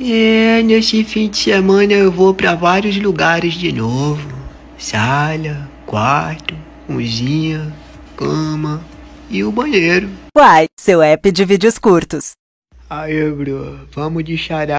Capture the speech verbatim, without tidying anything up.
É, nesse fim de semana eu vou pra vários lugares de novo. Sala, quarto, cozinha, cama e o banheiro. Uai, seu app de vídeos curtos. Aí, bro, vamos de charada.